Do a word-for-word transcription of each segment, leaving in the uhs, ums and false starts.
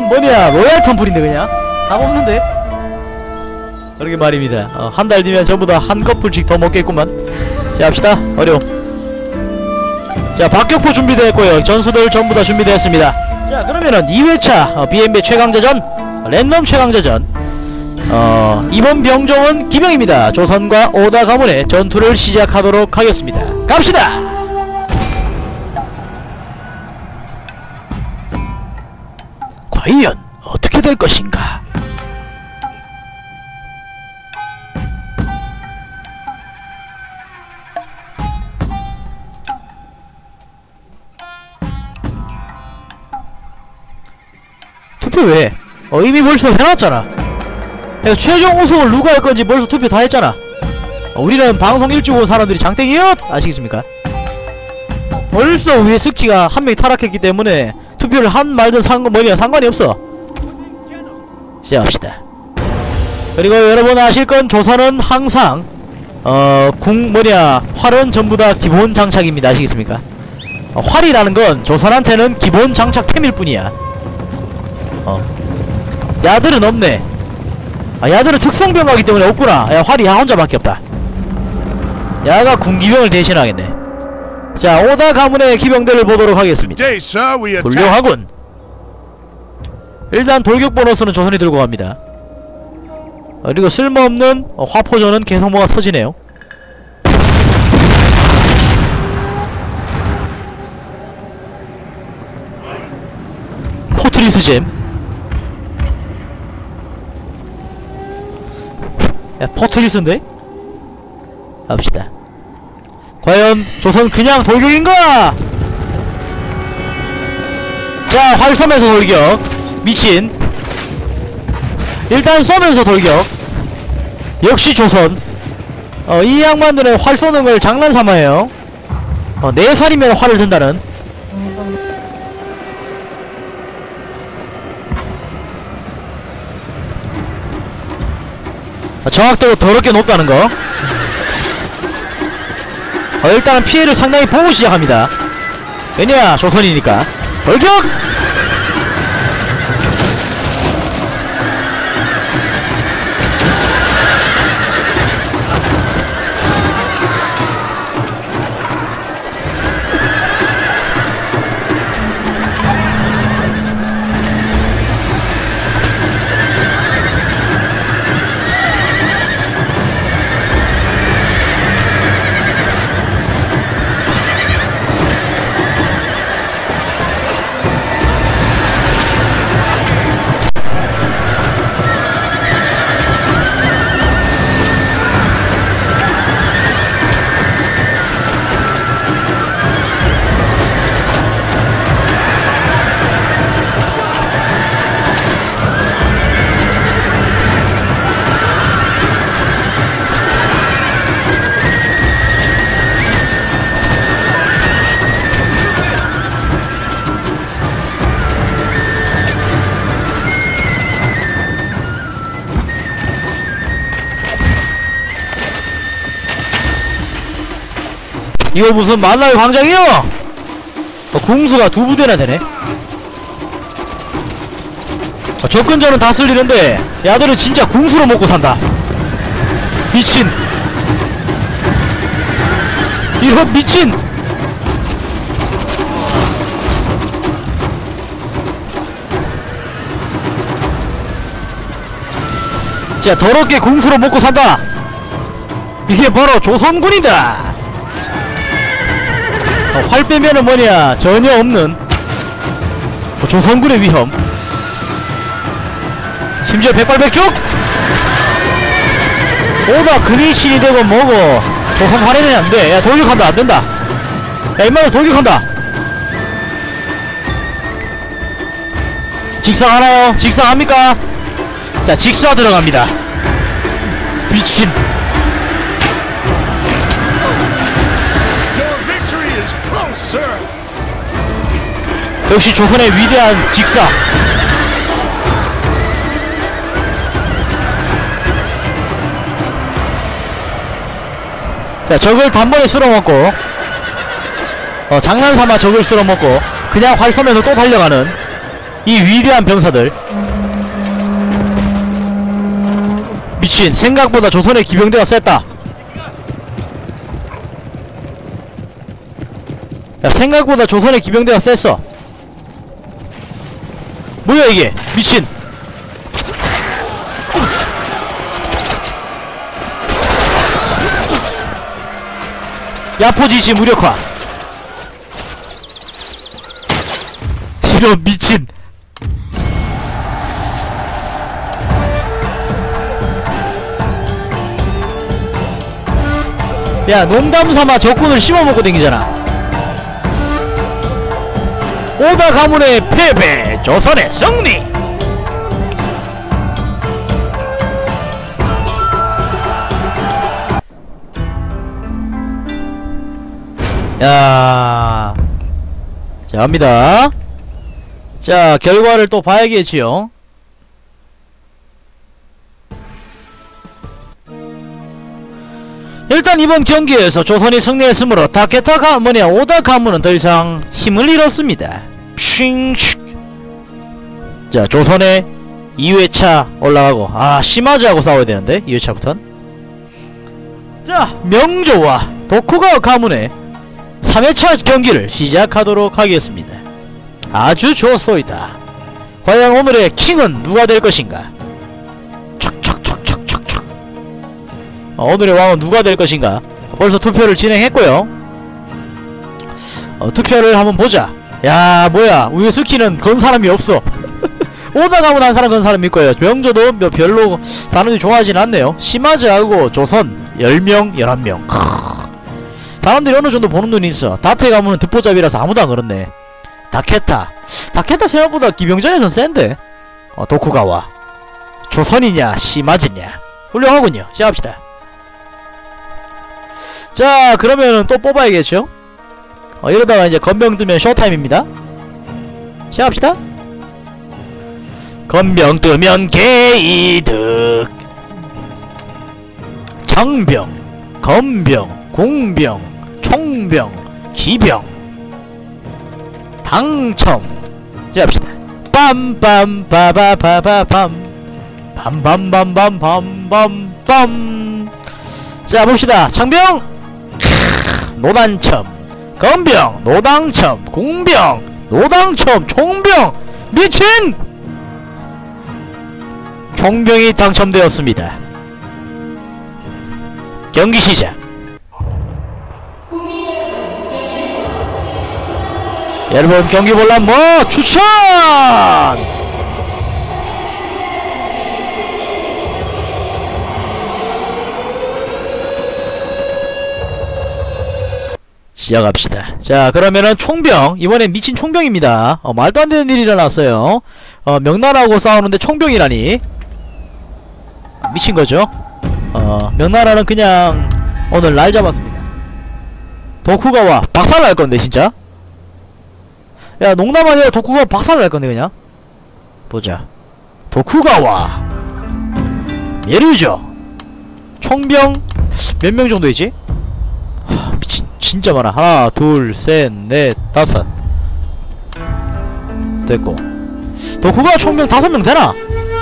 뭐냐 로얄 텀플인데 그냥 답 없는데. 그러게 말입니다. 어, 한 달 뒤면 전부 다 한 커플씩 더 먹겠구만. 자 합시다. 어려움. 자 박격포 준비되었고요. 전수들 전부 다 준비되었습니다. 자 그러면은 이 회차 어, 비엠비 최강자전 랜덤 최강자전 어 이번 병종은 기병입니다. 조선과 오다 가문의 전투를 시작하도록 하겠습니다. 갑시다. 과연 어떻게 될 것인가? 투표 왜? 어 이미 벌써 해놨잖아. 내가 최종 우승을 누가 할 건지 벌써 투표 다 했잖아. 어, 우리는 방송 일찍 온 사람들이 장땡이요! 아시겠습니까? 벌써 위스키가 한 명이 타락했기 때문에 투표를 한 말든 상관 뭐냐 상관이 없어. 시작합시다. 그리고 여러분 아실건 조선은 항상 어 궁 뭐냐 활은 전부다 기본 장착입니다. 아시겠습니까? 어, 활이라는 건 조선한테는 기본 장착템일 뿐이야. 어 야들은 없네. 아 야들은 특성병가기 때문에 없구나. 야 활이 야 혼자밖에 없다. 야가 군기병을 대신하겠네. 자 오다 가문의 기병들을 보도록 하겠습니다. 훌륭하군. 일단 돌격 보너스는 조선이 들고 갑니다. 어, 그리고 쓸모없는 어, 화포전은 계속 뭐가 터지네요. 포트리스 잼. 야 포트리스인데? 갑시다. 과연 조선 그냥 돌격인가? 자 활 쏘면서 돌격. 미친. 일단 쏘면서 돌격. 역시 조선. 어 이 양반들은 활 쏘는걸 장난삼아해요. 어 네 살이면 활을 든다는. 어, 정확도가 더럽게 높다는거. 어 일단은 피해를 상당히 보고 시작합니다. 왜냐 조선이니까. 돌격! 이거 무슨 만나의 광장이요? 어, 궁수가 두 부대나 되네. 어, 접근전은 다 쓸리는데 야들은 진짜 궁수로 먹고 산다. 미친. 이런 미친. 자 더럽게 궁수로 먹고 산다. 이게 바로 조선군이다. 어, 활 빼면은 뭐냐 전혀 없는 어, 조선군의 위험. 심지어 백발백중! 오다 근위신이 되고 뭐고 조선 활에는 안돼. 야 돌격한다. 안된다. 야 임마로 돌격한다. 직사하나요? 직사합니까? 자 직사 들어갑니다. 미친. 역시 조선의 위대한 직사. 자 적을 단번에 쓸어먹고 어 장난삼아 적을 쓸어먹고 그냥 활 쏘면서 또 달려가는 이 위대한 병사들. 미친, 생각보다 조선의 기병대가 셌다. 야, 생각보다 조선의 기병대가 셌어. 뭐야 이게, 미친. 야포지지 무력화. 이런 미친. 야, 농담삼아 적군을 씹어먹고 댕기잖아. 오다 가문의 패배, 조선의 승리. 야, 자, 갑니다. 자, 결과를 또 봐야겠지요. 일단 이번 경기에서 조선이 승리했으므로 다케타 가 뭐냐 오다 가문은 더 이상 힘을 잃었습니다. 쉥쉥. 자, 조선의 이 회차 올라가고, 아, 시마즈하고 싸워야 되는데 이 회차부턴. 자, 명조와 도쿠가와 가문의 삼 회차 경기를 시작하도록 하겠습니다. 아주 좋소이다. 과연 오늘의 킹은 누가 될 것인가? 척척척척척척. 어, 오늘의 왕은 누가 될 것인가? 벌써 투표를 진행했고요. 어, 투표를 한번 보자. 야, 뭐야, 우유스키는 건 사람이 없어. 오다 가문 한 사람 건 사람 있고요. 명조도 뭐 별로 사람들이 좋아하진 않네요. 시마즈하고 조선 열 명, 열한 명. 크으. 사람들이 어느 정도 보는 눈이 있어. 다테 가문은 듣보잡이라서 아무도 안 그렇네. 다케타. 다케타 생각보다 기병전에선 센데. 어, 도쿠가와. 조선이냐, 시마즈냐. 훌륭하군요. 시작합시다. 자, 그러면은 또 뽑아야겠죠? 어, 이러다가 이제 건병 뜨면 쇼타임입니다. 시작합시다. 건병 뜨면 개이득. 장병, 건병, 공병, 총병, 기병. 당첨. 시작합시다. 빰빰빠바바바밤. 밤밤밤밤밤밤밤. 자, 봅시다. 장병 노단첨, 건병 노당첨, 공병 노당첨, 총병. 미친! 총병이 당첨되었습니다. 경기 시작. 여러분, 경기 볼람 뭐 추천! 시작합시다. 자, 그러면은 총병, 이번엔 미친 총병입니다. 어, 말도 안 되는 일이 일어났어요. 어, 명나라하고 싸우는데 총병이라니. 미친거죠. 어, 명나라는 그냥 오늘 날 잡았습니다. 도쿠가와 박살을 할건데 진짜. 야, 농담 아니라 도쿠가와 박살을 할건데 그냥. 보자. 도쿠가와 예르죠. 총병 몇 명 정도이지? 하, 미친, 진짜 많아. 하나 둘 셋 넷 다섯. 됐고, 도쿠가와 총병 다섯 명 되나?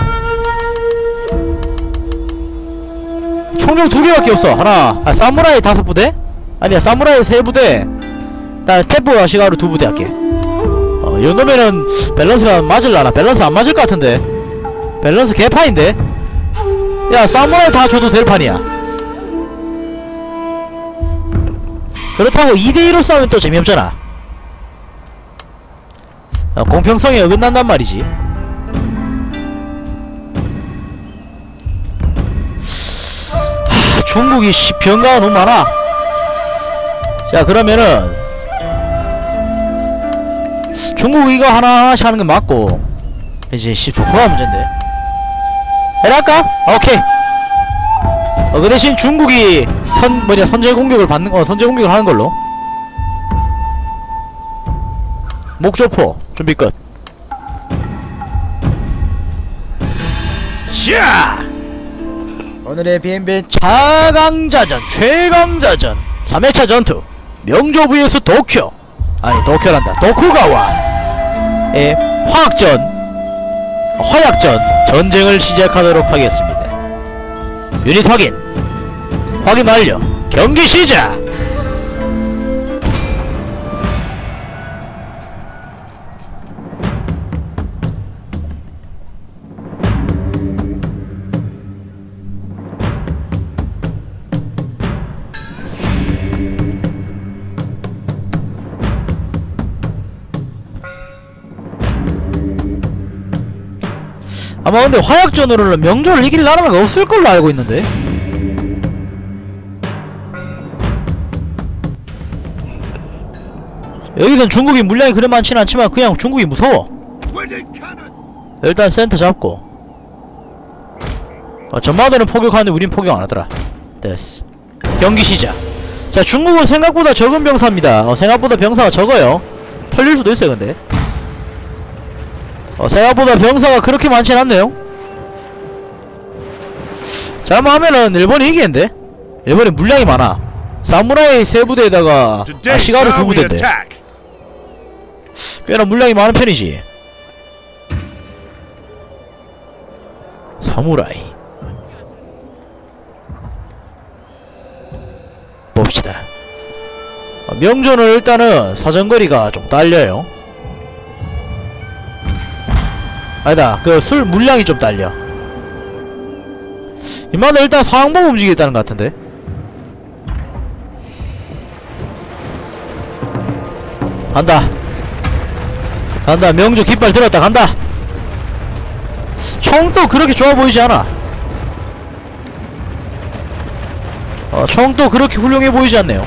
총병 두 개밖에 없어. 하나, 아, 사무라이 다섯 부대? 아니야, 사무라이 세 부대. 나 테프와 시가루 두 부대 할게. 어, 이 정도면은 밸런스가 맞을라나? 밸런스 안 맞을 것 같은데. 밸런스 개판인데. 야, 사무라이 다 줘도 될 판이야. 그렇다고 이 대 이로 싸우면 또 재미없잖아. 어, 공평성이 어긋난단 말이지. 중국이 씨 병가가 너무 많아. 자, 그러면은 중국 이거 하나하나씩 하는 게 맞고, 이제 씨 도쿠가 문제인데. 해랄까? 오케이. 어, 그 대신 중국이 선 뭐냐 선제 공격을 받는 거, 선제 공격을 하는 걸로. 목조포 준비 끝. 자, 오늘의 비엠비엔 차강자전, 최강자전 삼 회차 전투. 명조 vs 도쿄. 아니, 도쿄란다. 도쿠가와의 화학전 화약전 전쟁을 시작하도록 하겠습니다. 유닛 확인. 확인 완료. 경기 시작. 아마 근데 화약전으로는 명조를 이길 나라가 없을 걸로 알고 있는데. 여기선 중국이 물량이 그래 많진 않지만 그냥 중국이 무서워. 일단 센터 잡고. 어, 전마들은 포격하는데 우린 포격 안하더라. 됐어. 경기 시작. 자, 중국은 생각보다 적은 병사입니다. 어, 생각보다 병사가 적어요. 털릴 수도 있어요 근데. 어, 생각보다 병사가 그렇게 많진 않네요. 자, 뭐 하면은 일본이 이기겠는데? 일본이 물량이 많아. 사무라이 세 부대에다가 아, 시가루 두 부대인데 꽤나 물량이 많은 편이지. 사무라이 봅시다. 어, 명조는 일단은 사정거리가 좀 딸려요. 아니다, 그 술 물량이 좀 딸려. 이만은 일단 상황보고 움직이겠다는 것 같은데. 간다 간다. 명조 깃발 들었다. 간다. 총도 그렇게 좋아 보이지 않아. 어, 총도 그렇게 훌륭해 보이지 않네요.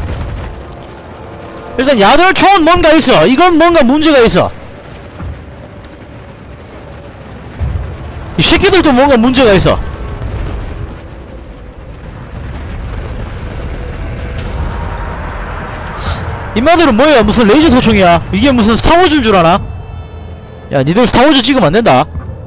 일단 야돌총은 뭔가 있어. 이건 뭔가 문제가 있어. 이 새끼들도 뭔가 문제가 있어. 인마들은 뭐야? 무슨 레이저 소총이야? 이게 무슨 스타워즈인 줄 아나? 야, 니들 스타워즈 찍으면 안된다.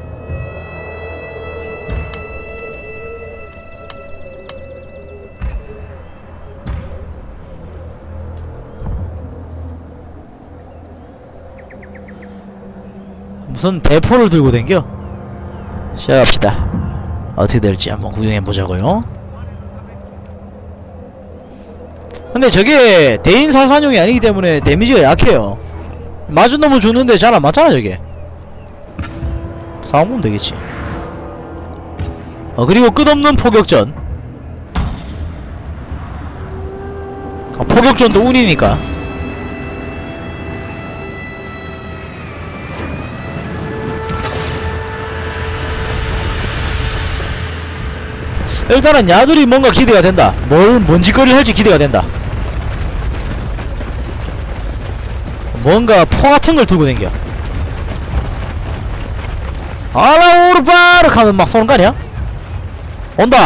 무슨 대포를 들고 댕겨? 시작합시다. 어떻게 될지 한번 구경해보자고요. 근데 저게 대인 살산용이 아니기 때문에 데미지가 약해요. 맞은 놈은 죽는데 잘 안 맞잖아 저게. 싸움보면 되겠지. 어, 그리고 끝없는 포격전. 어, 포격전도 운이니까. 일단은 야들이 뭔가 기대가 된다. 뭘, 뭔 짓거리를 할지 기대가 된다. 뭔가 포 같은 걸 들고 댕겨. 알라우르바르 하면 막 쏘는 거 아니야? 온다!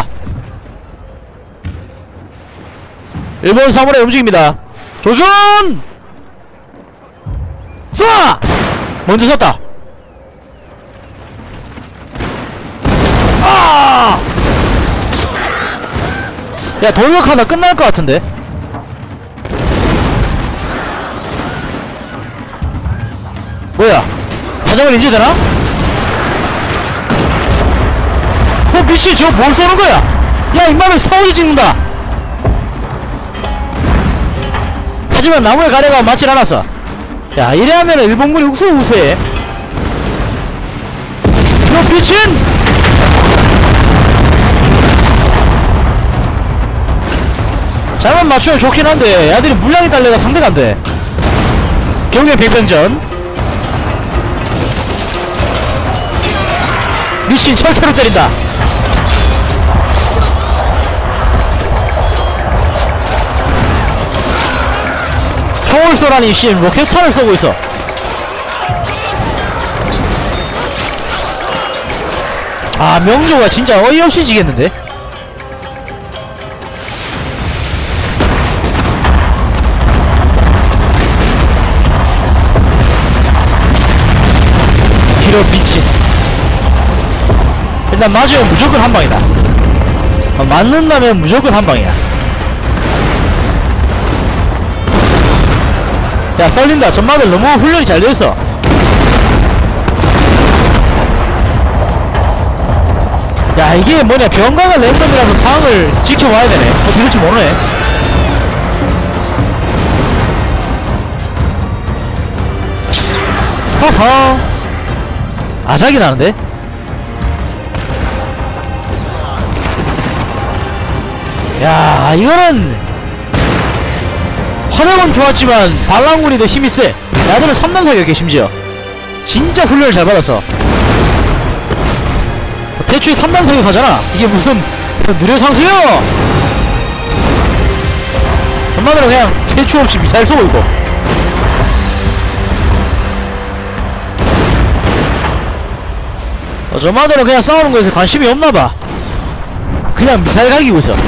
일본 사무라이 움직입니다. 조준! 쏴! 먼저 쐈다. 아! 야, 돌격하다 끝날 것 같은데? 뭐야? 하자마자 이제 되나? 어, 미친, 저거 뭘 쏘는 거야? 야, 임마는 스타워즈 찍는다! 하지만 나무에 가려가 맞질 않았어. 야, 이래하면 일본군이 우수를 우세해. 너 미친! 잘만 맞추면 좋긴 한데 야들이 물량이 달려가 상대가 안돼. 경계 백병전. 미친, 철퇴로 때린다. 총을 쏘라니 씨, 로켓탄을 쏘고 있어. 아, 명조가 진짜 어이없이 지겠는데? 이런 미친. 일단 맞으면 무조건 한방이다. 어, 맞는다면 무조건 한방이야. 야, 썰린다. 전마들 너무 훈련이 잘 되어있어. 야, 이게 뭐냐, 병가가 랜덤이라서 상황을 지켜봐야 되네. 어떻게 될지 모르네. 허허. 아작이 나는데? 야, 이거는 화력은 좋았지만 반란군이 더 힘이 세. 야들은 삼 단 사격해. 심지어 진짜 훈련을 잘 받았어. 대추에 삼 단 사격하잖아. 이게 무슨 느려 상수요? 엄마들은 그냥 대추 없이 미사일 쏘고 있고. 어, 저마들은 그냥 싸우는 거에서 관심이 없나봐. 그냥 미사일 갈기고 있어.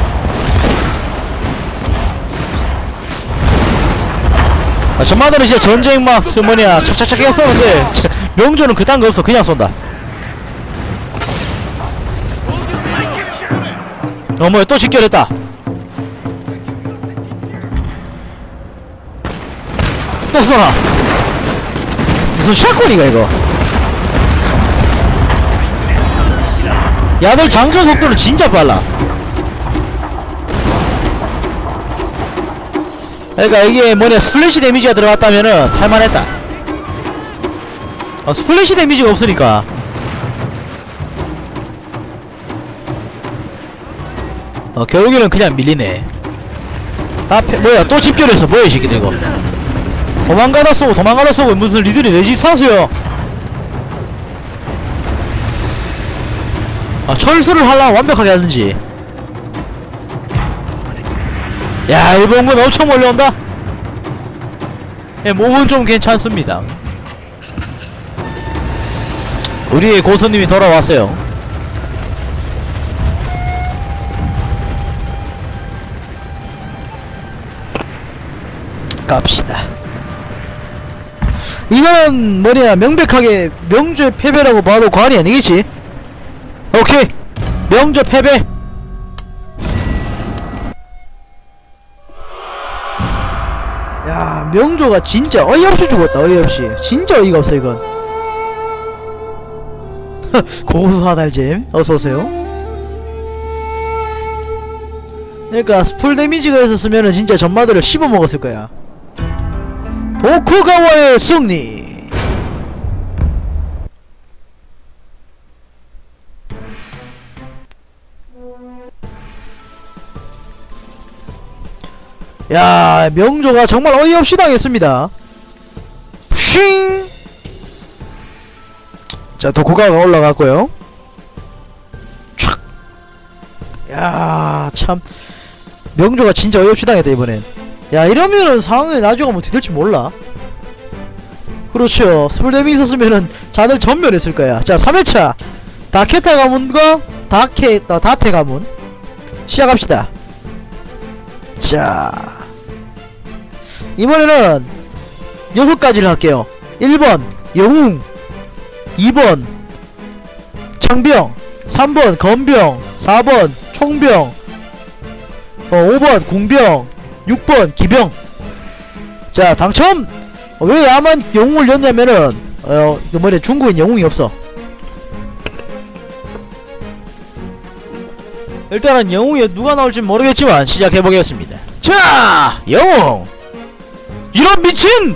아, 저마들은 진짜 전쟁 막 뭐냐 착착착 그냥 쏘는데 명조는 그딴 거 없어. 그냥 쏜다. 어 뭐야 또 직결했다. 또 쏘나. 무슨 샷건이가 이거. 야들 장전 속도는 진짜 빨라. 그러니까 이게 뭐냐 스플래시 데미지가 들어갔다면은 할만했다. 어, 스플래시 데미지가 없으니까. 어 결국에는 그냥 밀리네. 앞에 뭐야 또 집결했어. 뭐야 이 새끼들 이거. 도망가다 쏘고 도망가다 쏘고 무슨 리들이 레지스탕스요. 아 철수를 하려면 완벽하게 하든지. 야 일본군 엄청 몰려온다. 예, 몸은 좀 괜찮습니다. 우리의 고수님이 돌아왔어요. 갑시다. 이거는 뭐냐 명백하게 명조의 패배라고 봐도 과언이 아니겠지. 오케이 명조 패배. 야 명조가 진짜 어이없이 죽었다. 어이없이 진짜 어이가 없어 이건. 고수 하달잼 어서오세요. 그러니까 스풀 데미지가 있었으면은 진짜 전마들을 씹어먹었을 거야. 도쿠가와의 승리. 야 명조가 정말 어이없이 당했습니다. 쉥. 자 도쿠가가 올라갔고요. 촥. 야 참 명조가 진짜 어이없이 당했다 이번엔. 야 이러면은 상황이 나중에 뭐 뒤될지 몰라. 그렇죠. 스풀댐이 있었으면은 자들 전멸했을 거야. 자 삼 회차 다케타 가문과 다케 어, 다테 가문 시작합시다. 자 이번에는 여섯 가지를 할게요. 일 번 영웅, 이 번 창병, 삼 번 건병, 사 번 총병, 어, 오 번 궁병, 육 번 기병. 자 당첨! 어, 왜 야만 영웅을 였냐면은 어 그 뭐냐 중국엔 영웅이 없어. 일단은 영웅이 누가 나올진 모르겠지만 시작해보겠습니다. 자 영웅! 이런 미친!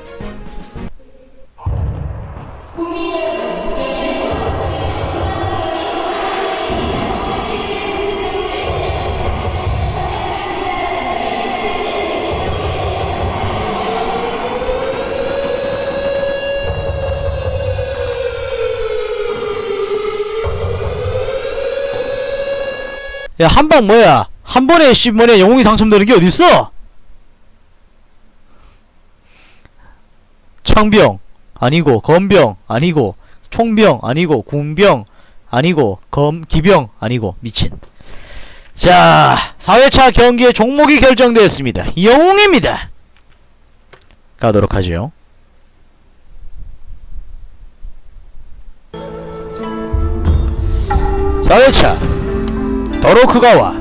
야 한방 뭐야 한 번에 씨 뭐냐 영웅이 당첨되는 게 어딨어? 창병 아니고 건병 아니고 총병 아니고 궁병 아니고 검 기병 아니고 미친. 자 사 회차 경기의 종목이 결정되었습니다. 영웅입니다. 가도록 하죠. 사 회차 도로쿠가와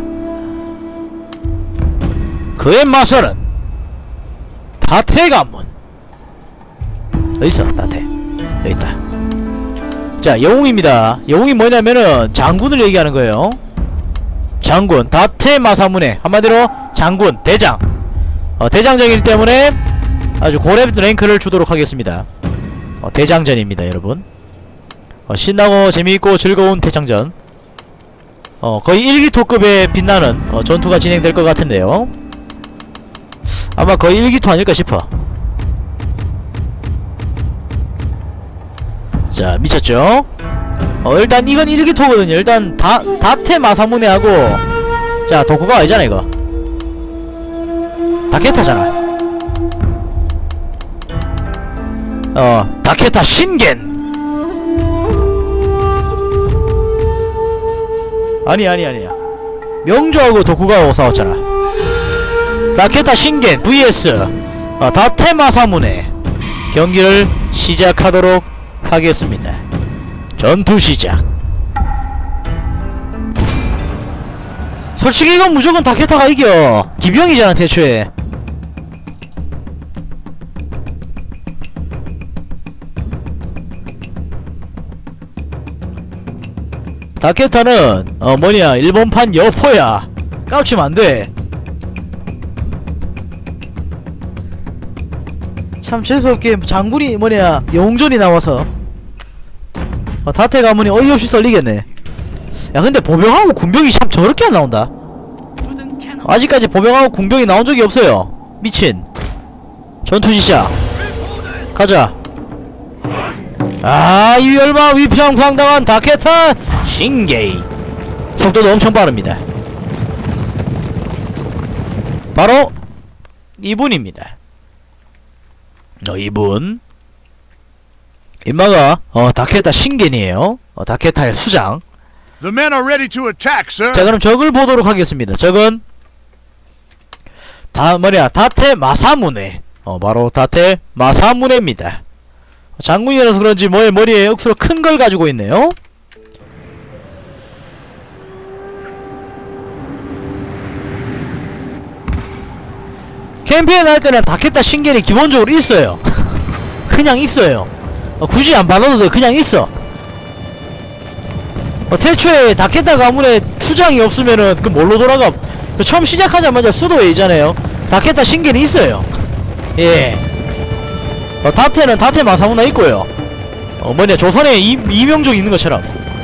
그의 마설은 다테 가문. 어디있어 다테. 여기있다. 자, 영웅입니다. 영웅이 뭐냐면은 장군을 얘기하는 거예요. 장군 다테 마사무네, 한마디로 장군 대장. 어, 대장전이기 때문에 아주 고렙 랭크를 주도록 하겠습니다. 어, 대장전입니다 여러분. 어, 신나고 재미있고 즐거운 대장전. 어, 거의 일기토급에 빛나는 어, 전투가 진행될 것 같은데요. 아마 거의 일기토 아닐까 싶어. 자, 미쳤죠? 어, 일단 이건 일기토거든요. 일단 다, 다테 마사무네하고, 자, 도쿠가 아니잖아 이거. 다케타잖아. 어, 다케타 신겐. 아니 아니 아니야. 명조하고 도쿠가하고 싸웠잖아. 다케타 신겐 vs 어, 다테 마사무네. 경기를 시작하도록 하겠습니다. 전투 시작. 솔직히 이건 무조건 다케타가 이겨. 기병이잖아 대초에. 다케타는 어 뭐냐 일본판 여포야. 깝치면 안돼. 참 재수없게 장군이 뭐냐 영웅전이 나와서 어, 다테 가문이 어이없이 썰리겠네. 야 근데 보병하고 군병이 참 저렇게 안 나온다. 아직까지 보병하고 군병이 나온 적이 없어요. 미친. 전투 시작. 가자. 아, 이 얼마 위평광당한 다케타 신게이. 속도도 엄청 빠릅니다. 바로 이분입니다. 어, 이분 인마가 어 다케타 신겐이에요. 어, 다케타의 수장. The men are ready to attack, sir. 자, 그럼 적을 보도록 하겠습니다. 적은 다 뭐냐 다테 마사무네. 어 바로 다테 마사무네입니다. 장군이라서 그런지 뭐의 머리에 억수로 큰 걸 가지고 있네요. 캠페인 할 때는 다케타 신겐이 기본적으로 있어요. 그냥 있어요. 어, 굳이 안 받아도 돼. 그냥 있어. 어, 태초에 다케타 가문에 수장이 없으면은 그 뭘로 돌아가? 그 처음 시작하자마자 수도에 있잖아요. 다케타 신겐이 있어요. 예. 어, 다테는 다테 마사무나 있고요. 어, 뭐냐 조선에 이, 이명종 있는 것처럼.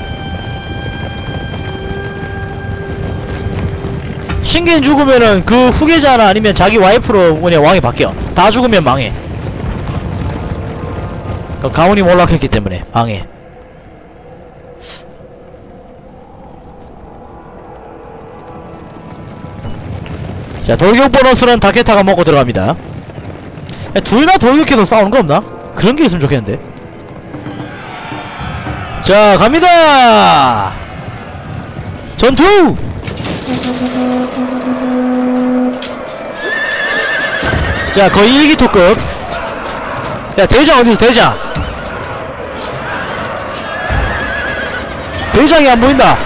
신겐 죽으면은 그 후계자나 아니면 자기 와이프로 뭐냐 왕이 바뀌어. 다 죽으면 망해. 그 가문이 몰락했기 때문에 망해. 자, 돌격 보너스는 다케타가 먹고 들어갑니다. 둘 다 돌격해서 싸우는 거 없나? 그런 게 있으면 좋겠는데. 자, 갑니다! 전투! 자, 거의 일기토급. 야, 대장 어디서 대장? 대장이 안 보인다.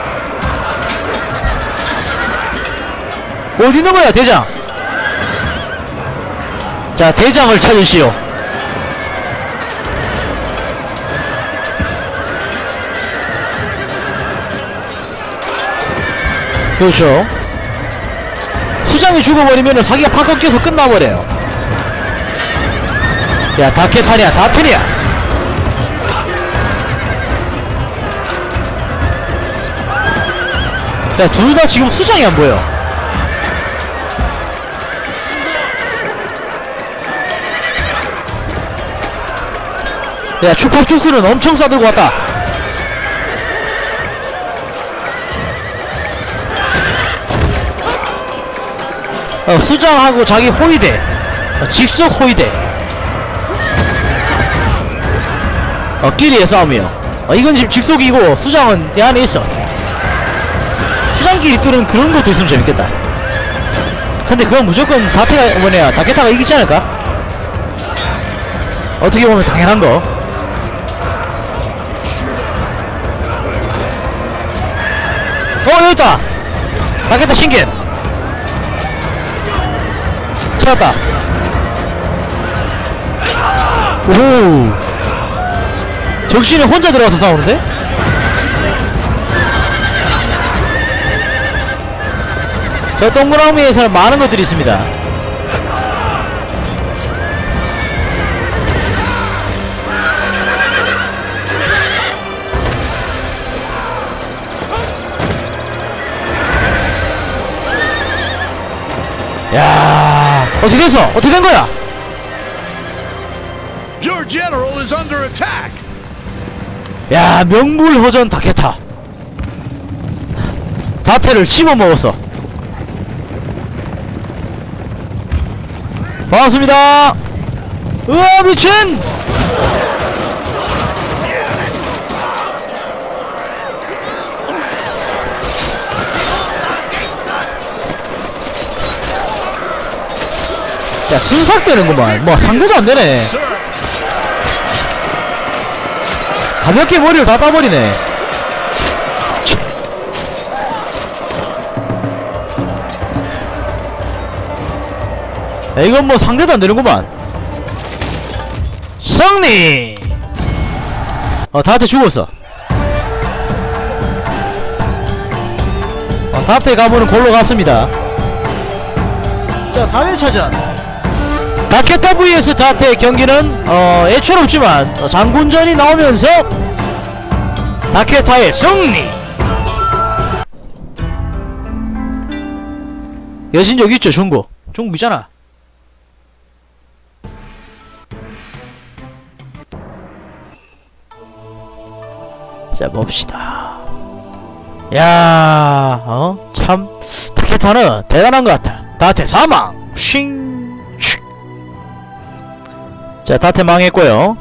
어디 있는 거야, 대장? 자, 대장을 찾으시오. 그렇죠. 수장이 죽어버리면은 사기가 팍 꺾여서 끝나버려요. 야, 다케타냐, 다테냐? 야, 둘 다 지금 수장이 안 보여. 야, 추팝 주스는 엄청 싸들고 왔다. 어, 수장하고 자기 호위대. 어, 직속 호위대. 어, 끼리의 싸움이요. 어, 이건 지금 직속이고 수장은 이 안에 있어. 수장끼리 뚫은 그런 것도 있으면 재밌겠다. 근데 그건 무조건 다테가 뭐냐 다케타가 이기지 않을까? 어떻게 보면 당연한 거. 어, 여기 있다. 다케타 신겐. 찾았다. 오호. 적신이 혼자 들어가서 싸우는데? 저 동그라미에서는 많은 것들이 있습니다. 야, 어떻게 됐어? 어떻게 된 거야? Your general is under attack. 야, 명불허전 다케타. 다테를 씹어 먹었어. 반갑습니다. 으아, 미친! 야, 순삭되는구만. 뭐 상대도 안되네. 가볍게 머리를 다 따버리네. 야, 이건 뭐 상대도 안되는구만. 승리! 어, 다한테 죽었어. 어, 다한테 가보는 골로 갔습니다. 자, 사 회차전 다케타 vs 다테의 경기는 어, 애초롭지만 어, 장군전이 나오면서 다케타의 승리! 여신 여기 있죠. 중국 중국이잖아. 자, 봅시다. 야, 어? 참 다케타는 대단한 것 같아. 다테 사망! 쉥! 자, 다테 망했고요.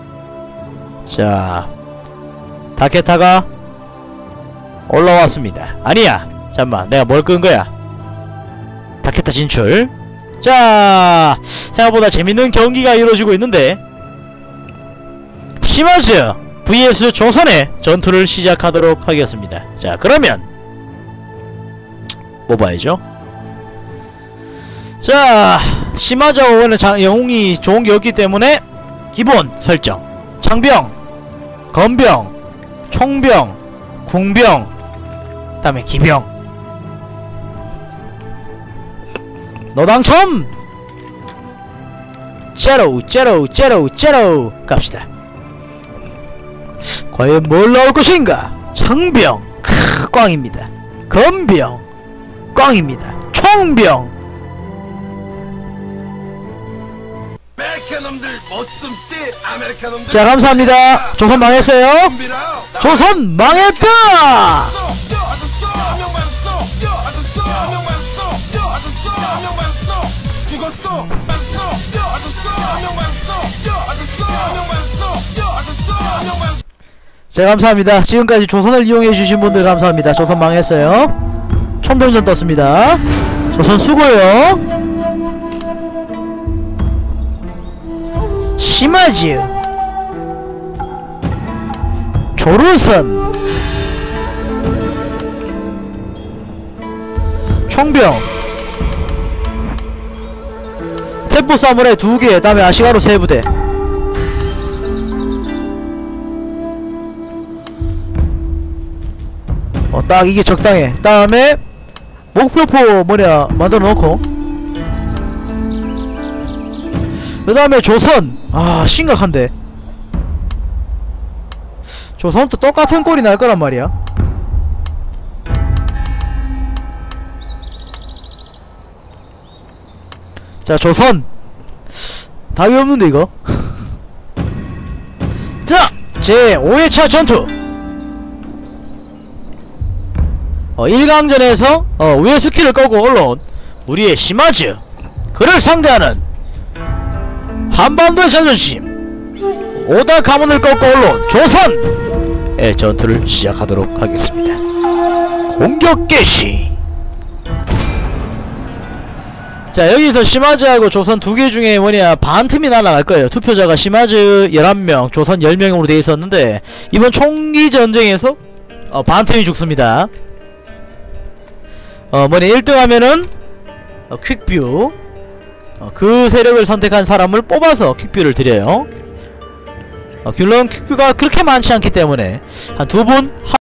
자, 다케타가 올라왔습니다. 아니야, 잠깐만, 내가 뭘 끈 거야? 다케타 진출. 자, 생각보다 재밌는 경기가 이루어지고 있는데 시마즈 vs 조선의 전투를 시작하도록 하겠습니다. 자, 그러면 뭐 봐야죠? 자, 시마즈가 원래 장, 영웅이 좋은 게 없기 때문에 기본 설정: 창병, 건병, 총병, 궁병, 그 다음에 기병. 너 당첨! 제로 제로 제로 제로 갑시다. 과연 뭘 나올 것인가? 창병, 크, 꽝입니다. 건병, 꽝입니다. 총병, 아메리카놈들 못 숨지. 아메리카놈들. 자, 감사합니다. 조선 망했어요. 조선 망했다. 자, 감사합니다. 지금까지 조선을 이용해주신 분들 감사합니다. 조선 망했어요. 총병전 떴습니다. 조선 수고요. 시마즈, 조르선, 총병, 태포 사무라이 두 개, 다음에 아시가로 세 부대. 어, 딱 이게 적당해. 다음에 목표포 뭐냐 만들어 놓고, 그 다음에 조선. 아, 심각한데. 조선도 똑같은 꼴이 날 거란 말이야. 자, 조선 답이 없는데 이거. 자, 제오 회차 전투. 어, 일 강전에서 어, 위에 스킬을 꺼고 올라온 우리의 시마즈, 그를 상대하는 한반도의 자존심 오다 가문을 꺾고 올라온 조선의 전투를 시작하도록 하겠습니다. 공격 개시. 자, 여기서 시마즈하고 조선 두 개 중에 뭐냐 반틈이 날아갈 거예요. 투표자가 시마즈 열한 명, 조선 열 명으로 되어 있었는데 이번 총기 전쟁에서 어, 반틈이 죽습니다. 어, 뭐냐 일 등 하면은 어, 퀵뷰, 어, 그 세력을 선택한 사람을 뽑아서 퀵뷰를 드려요. 어, 균런 퀵뷰가 그렇게 많지 않기 때문에 한 두 분